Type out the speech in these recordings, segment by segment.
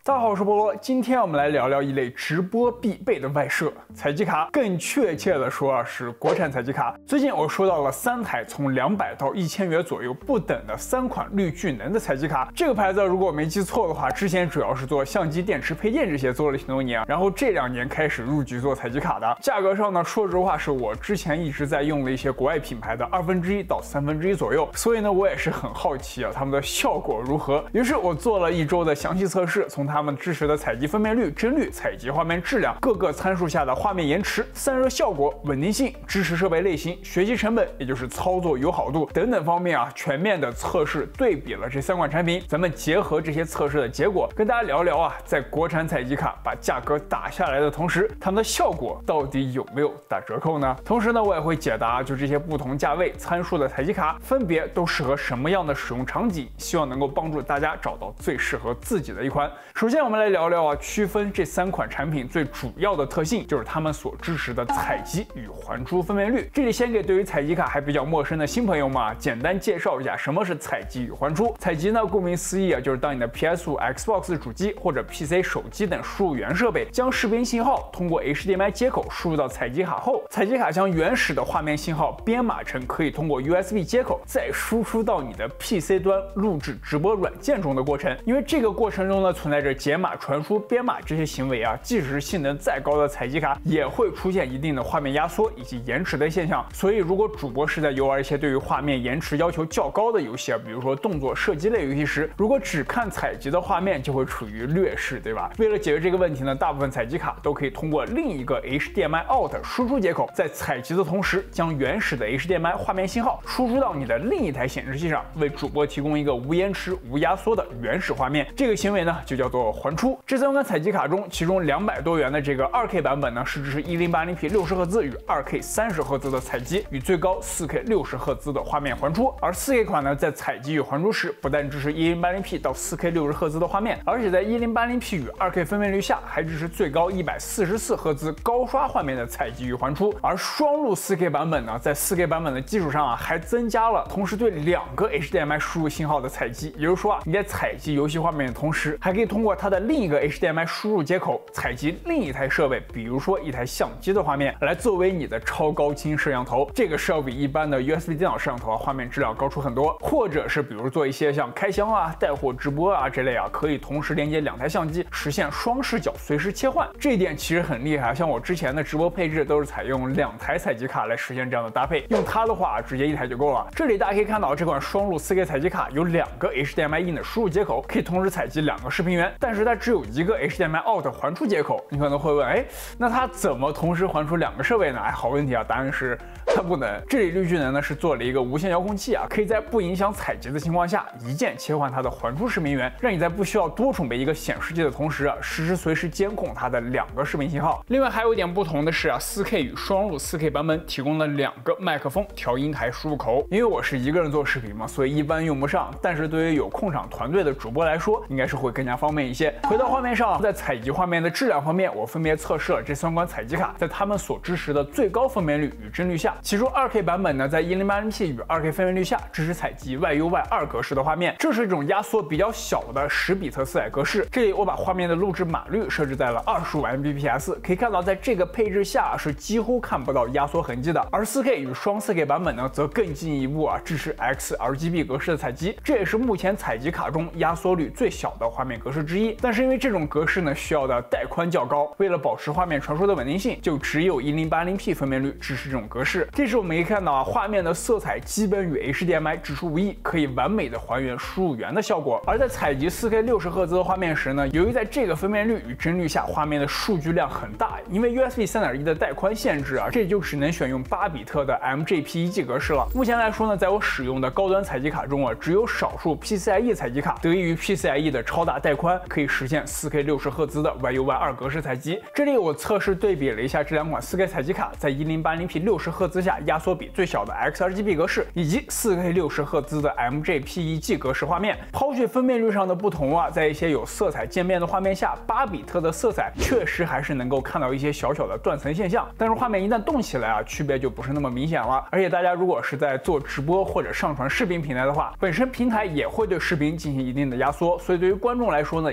大家好，我是菠萝，今天我们来聊聊一类直播必备的外设——采集卡。更确切的说是国产采集卡。最近我收到了3台从200到1000元左右不等的3款绿巨能的采集卡。这个牌子如果我没记错的话，之前主要是做相机、电池配件这些做了挺多年，然后这2年开始入局做采集卡的。价格上呢，说实话是我之前一直在用的一些国外品牌的1/2到1/3左右，所以呢，我也是很好奇啊，它们的效果如何。于是我做了1周的详细测试，从它们支持的采集分辨率、帧率、采集画面质量、各个参数下的画面延迟、散热效果、稳定性、支持设备类型、学习成本，也就是操作友好度等等方面啊，全面的测试对比了这3款产品。咱们结合这些测试的结果，跟大家聊聊啊，在国产采集卡把价格打下来的同时，它们的效果到底有没有打折扣呢？同时呢，我也会解答就这些不同价位参数的采集卡分别都适合什么样的使用场景，希望能够帮助大家找到最适合自己的一款。首先我们来聊聊啊，区分这3款产品最主要的特性，就是它们所支持的采集与还珠分辨率。这里先给对于采集卡还比较陌生的新朋友们啊，简单介绍一下什么是采集与还珠。采集呢，顾名思义啊，就是当你的 PS5、Xbox 主机或者 PC 手机等输入源设备将视频信号通过 HDMI 接口输入到采集卡后，采集卡将原始的画面信号编码成可以通过 USB 接口再输出到你的 PC 端录制直播软件中的过程。因为这个过程中呢，存在着解码、传输、编码这些行为啊，即使是性能再高的采集卡，也会出现一定的画面压缩以及延迟的现象。所以，如果主播是在游玩一些对于画面延迟要求较高的游戏啊，比如说动作射击类游戏时，如果只看采集的画面，就会处于劣势，对吧？为了解决这个问题呢，大部分采集卡都可以通过另一个 HDMI out 输出接口，在采集的同时，将原始的 HDMI 画面信号输出到你的另一台显示器上，为主播提供一个无延迟、无压缩的原始画面。这个行为呢，就叫做还出。这3款采集卡中，其中200多元的这个2K 版本呢，是支持 1080p 60赫兹与2K 30赫兹的采集，与最高4K 60赫兹的画面还出。而4K 款呢，在采集与还出时，不但支持 1080p 到4K 60赫兹的画面，而且在 1080p 与2K 分辨率下，还支持最高144赫兹高刷画面的采集与还出。而双录 4K 版本呢，在 4K 版本的基础上啊，还增加了同时对2个 HDMI 输入信号的采集。也就是说啊，你在采集游戏画面的同时，还可以通过它的另一个 HDMI 输入接口采集另一台设备，比如说一台相机的画面，来作为你的超高清摄像头。这个是要比一般的 USB 电脑摄像头啊画面质量高出很多。或者是比如做一些像开箱啊、带货直播啊这类啊，可以同时连接2台相机，实现双视角随时切换。这一点其实很厉害，像我之前的直播配置都是采用2台采集卡来实现这样的搭配，用它的话直接1台就够了。这里大家可以看到，这款双录 4K 采集卡有2个 HDMI in 的输入接口，可以同时采集2个视频源，但是它只有1个 HDMI out 还出接口。你可能会问，那它怎么同时还出2个设备呢？好问题啊，答案是它不能。这里绿巨能呢是做了一个无线遥控器啊，可以在不影响采集的情况下，一键切换它的还出视频源，让你在不需要多储备一个显示器的同时啊，随时监控它的2个视频信号。另外还有一点不同的是啊，4K 与双录 4K 版本提供了2个麦克风调音台输入口。因为我是一个人做视频嘛，所以一般用不上，但是对于有控场团队的主播来说，应该是会更加方便一些。回到画面上，在采集画面的质量方面，我分别测试了这3款采集卡在它们所支持的最高分辨率与帧率下，其中2K 版本呢，在 1080p 与2K 分辨率下支持采集 YUY2格式的画面，这是一种压缩比较小的10比特四百格式。这里我把画面的录制码率设置在了25Mbps， 可以看到在这个配置下是几乎看不到压缩痕迹的。而 4K 与双 4K 版本呢，则更进一步啊，支持 XRGB 格式的采集，这也是目前采集卡中压缩率最小的画面格式之一。但是因为这种格式呢，需要的带宽较高，为了保持画面传输的稳定性，就只有 1080p 分辨率支持这种格式。这时我们可以看到啊，画面的色彩基本与 HDMI 指出无异，可以完美的还原输入源的效果。而在采集 4K 60赫兹的画面时呢，由于在这个分辨率与帧率下，画面的数据量很大，因为 USB 3.1 的带宽限制啊，这就只能选用8比特的 MJPEG 格式了。目前来说呢，在我使用的高端采集卡中啊，只有少数 PCIe 采集卡得益于 PCIe 的超大带宽，可以实现 4K 60赫兹的 YUY2格式采集。这里我测试对比了一下这2款 4K 采集卡在 1080p 60赫兹下压缩比最小的 XRGB 格式，以及 4K 60赫兹的 MJPEG 格式画面。抛去分辨率上的不同啊，在一些有色彩渐变的画面下，8比特的色彩确实还是能够看到一些小小的断层现象，但是画面一旦动起来啊，区别就不是那么明显了。而且大家如果是在做直播或者上传视频平台的话，本身平台也会对视频进行一定的压缩，所以对于观众来说呢，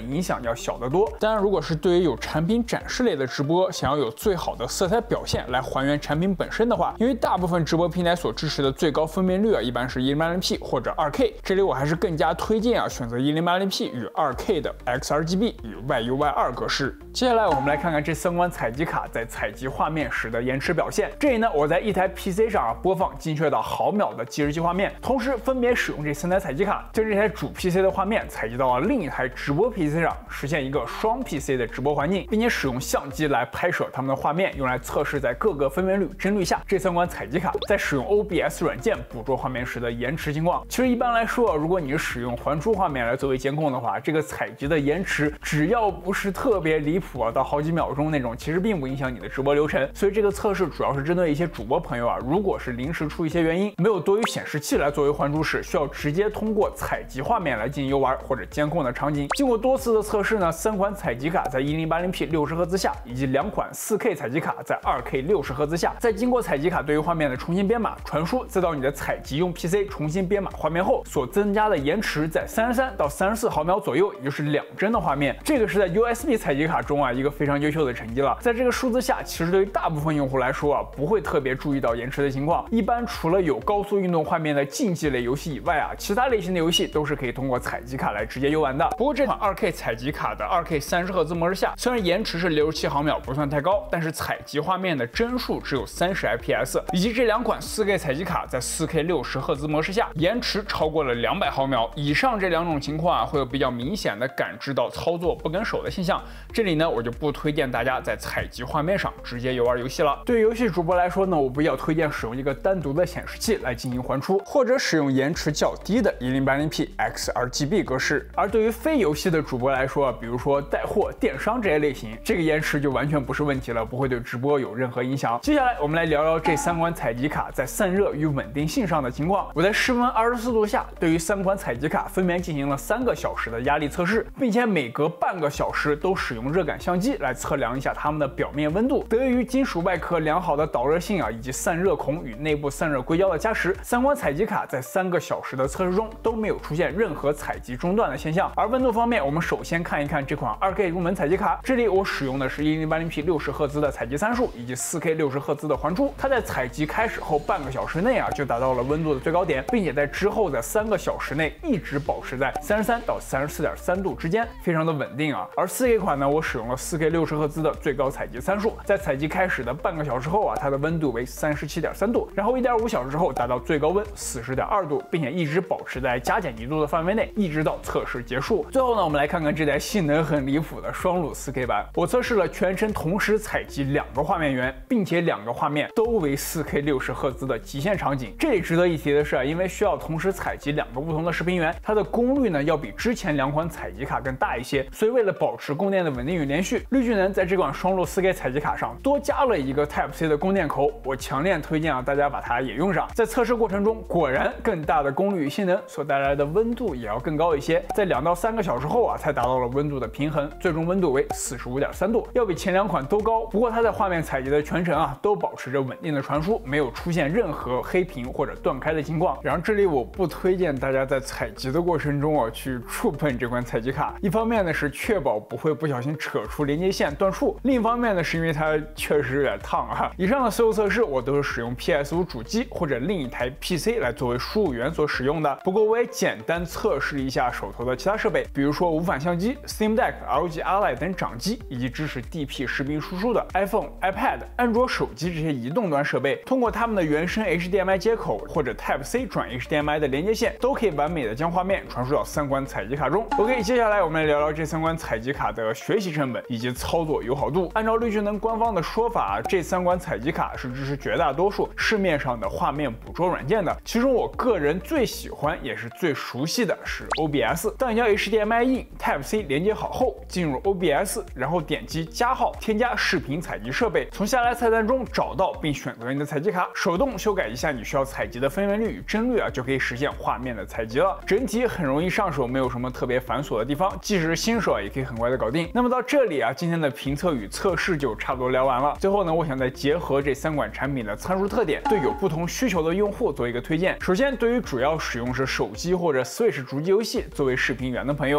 影响要小得多。当然，如果是对于有产品展示类的直播，想要有最好的色彩表现来还原产品本身的话，因为大部分直播平台所支持的最高分辨率一般是1080p 或者2K， 这里我还是更加推荐选择1080p 与2K 的 XRGB 与 YUY2格式。接下来我们来看看这3款采集卡在采集画面时的延迟表现。这里呢，我在一台 PC 上播放精确到毫秒的计时器画面，同时分别使用这3台采集卡，将这台主 PC 的画面采集到了另一台直播 PC 上，实现一个双 PC 的直播环境，并且使用相机来拍摄它们的画面，用来测试在各个分辨率、帧率下这3款采集卡在使用 OBS 软件捕捉画面时的延迟情况。其实一般来说，如果你是使用还出画面来作为监控的话，这个采集的延迟只要不是特别离谱到好几秒钟那种，其实并不影响你的直播流程。所以这个测试主要是针对一些主播朋友如果是临时出一些原因，没有多余显示器来作为还珠室，需要直接通过采集画面来进行游玩或者监控的场景。经过多次的测试呢，3款采集卡在1080p 60赫兹下，以及2款4K 采集卡在2K 60赫兹下，在经过采集卡对于画面的重新编码、传输，再到你的采集用 PC 重新编码画面后所增加的延迟在33到34毫秒左右，也就是2帧的画面。这个是在 USB 采集卡中一个非常优秀的成绩了。在这个数字下，其实对于大部分用户来说不会特别注意到延迟的情况。一般除了有高速运动画面的竞技类游戏以外其他类型的游戏都是可以通过采集卡来直接游玩的。不过这款2K 采集卡的2K 30赫兹模式下，虽然延迟是67毫秒，不算太高，但是采集画面的帧数只有30 fps， 以及这2款4K 采集卡在4K 60赫兹模式下，延迟超过了200毫秒以上。这2种情况会有比较明显的感知到操作不跟手的现象。这里呢，我就不推荐大家在采集画面上直接游玩游戏了。对于游戏主播来说呢，我比较推荐使用一个单独的显示器来进行还出，或者使用延迟较低的1080p XRGB 格式。而对于非游戏的主播来说，比如说带货、电商这些类型，这个延迟就完全不是问题了，不会对直播有任何影响。接下来我们来聊聊这3款采集卡在散热与稳定性上的情况。我在室温24度下，对于3款采集卡分别进行了3个小时的压力测试，并且每隔半个小时都使用热感相机来测量一下它们的表面温度。得益于金属外壳良好的导热性以及散热孔与内部散热硅胶的加持，3款采集卡在3个小时的测试中都没有出现任何采集中断的现象。而温度方面，我们首先看一看这款2K 入门采集卡，这里我使用的是1080p 60赫兹的采集参数以及4K 60赫兹的还珠。它在采集开始后半个小时内就达到了温度的最高点，并且在之后的3个小时内一直保持在33到34.3度之间，非常的稳定而 4K 款呢，我使用了4K 60赫兹的最高采集参数，在采集开始的半个小时后它的温度为37.3度，然后1.5小时后达到最高温40.2度，并且一直保持在加减1度的范围内，一直到测试结束。最后呢，我们来看看这台性能很离谱的双录 4K 版。我测试了全程同时采集2个画面源，并且2个画面都为4K 60赫兹的极限场景。这里值得一提的是因为需要同时采集2个不同的视频源，它的功率呢要比之前2款采集卡更大一些，所以为了保持供电的稳定与连续，绿巨能在这款双录 4K 采集卡上多加了一个 Type-C 的供电口，我强烈推荐大家把它也用上。在测试过程中，果然更大的功率与性能所带来的温度也要更高一些，在2到3个小时后才达到了温度的平衡，最终温度为45.3度，要比前2款都高。不过它在画面采集的全程都保持着稳定的传输，没有出现任何黑屏或者断开的情况。然而这里我不推荐大家在采集的过程中去触碰这款采集卡，一方面呢是确保不会不小心扯出连接线断触，另一方面呢是因为它确实有点烫以上的所有测试我都是使用 PS5 主机或者另一台 PC 来作为输入源所使用的。不过我也简单测试一下手头的其他设备，比如说无反相机、Steam Deck、LG Ally 等掌机，以及支持 DP 视频输出的 iPhone、iPad、安卓手机这些移动端设备，通过它们的原生 HDMI 接口或者 Type-C 转 HDMI 的连接线，都可以完美的将画面传输到3款采集卡中。OK， 接下来我们来聊聊这3款采集卡的学习成本以及操作友好度。按照绿巨能官方的说法，这3款采集卡是支持绝大多数市面上的画面捕捉软件的，其中我个人最喜欢也是最熟悉的是 OBS。当你将 HDMI in Type-C 连接好后，进入 OBS， 然后点击加号，添加视频采集设备，从下来菜单中找到并选择你的采集卡，手动修改一下你需要采集的分辨率与帧率就可以实现画面的采集了。整体很容易上手，没有什么特别繁琐的地方，即使是新手也可以很快的搞定。那么到这里今天的评测与测试就差不多聊完了。最后呢，我想再结合这3款产品的参数特点，对有不同需求的用户做一个推荐。首先，对于主要使用是手机或者 Switch 主机游戏作为视频源的朋友，因为这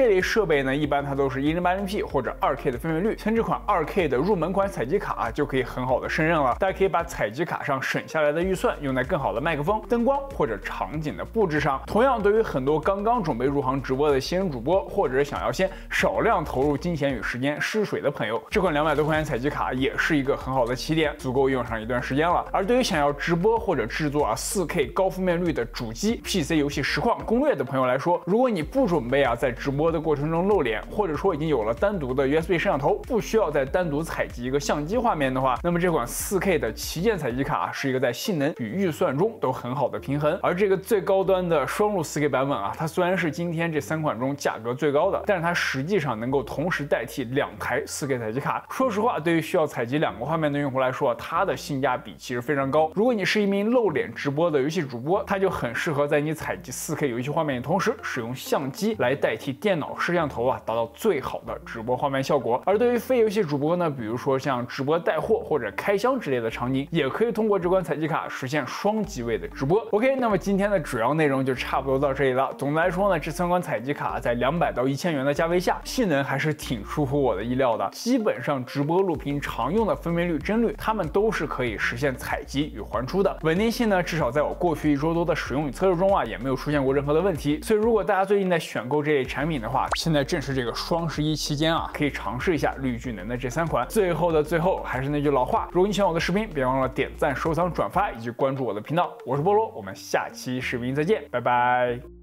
这类设备呢，一般它都是1080p 或者2K 的分辨率，像这款2K 的入门款采集卡就可以很好的胜任了。大家可以把采集卡上省下来的预算用在更好的麦克风、灯光或者场景的布置上。同样，对于很多刚刚准备入行直播的新人主播，或者是想要先少量投入金钱与时间试水的朋友，这款200多块钱采集卡也是一个很好的起点，足够用上一段时间了。而对于想要直播或者制作4K 高分辨率的主机、PC 游戏实况攻略的朋友来说，如果你不准备在直播的过程中露脸，或者说已经有了单独的 USB 摄像头，不需要再单独采集一个相机画面的话，那么这款4K 的旗舰采集卡是一个在性能与预算中都很好的平衡。而这个最高端的双路 4K 版本它虽然是今天这3款中价格最高的，但是它实际上能够同时代替2台4K 采集卡。说实话，对于需要采集2个画面的用户来说，它的性价比其实非常高。如果你是一名露脸直播的游戏主播，它就很适合在你采集4K 游戏画面的同时，使用相机来代替电脑摄像头达到最好的直播画面效果。而对于非游戏主播呢，比如说像直播带货或者开箱之类的场景，也可以通过这款采集卡实现双机位的直播。OK， 那么今天的主要内容就差不多到这里了。总的来说呢，这3款采集卡在200到1000元的价位下，性能还是挺出乎我的意料的。基本上直播录屏常用的分辨率、帧率，它们都是可以实现采集与还出的。稳定性呢，至少在我过去1周多的使用与测试中也没有出现过任何的问题。所以如果大家最近在选购这类产品的话，现在正是这个双11期间可以尝试一下绿巨能的这3款。最后的最后，还是那句老话，如果你喜欢我的视频，别忘了点赞、收藏、转发以及关注我的频道。我是菠萝，我们下期视频再见，拜拜。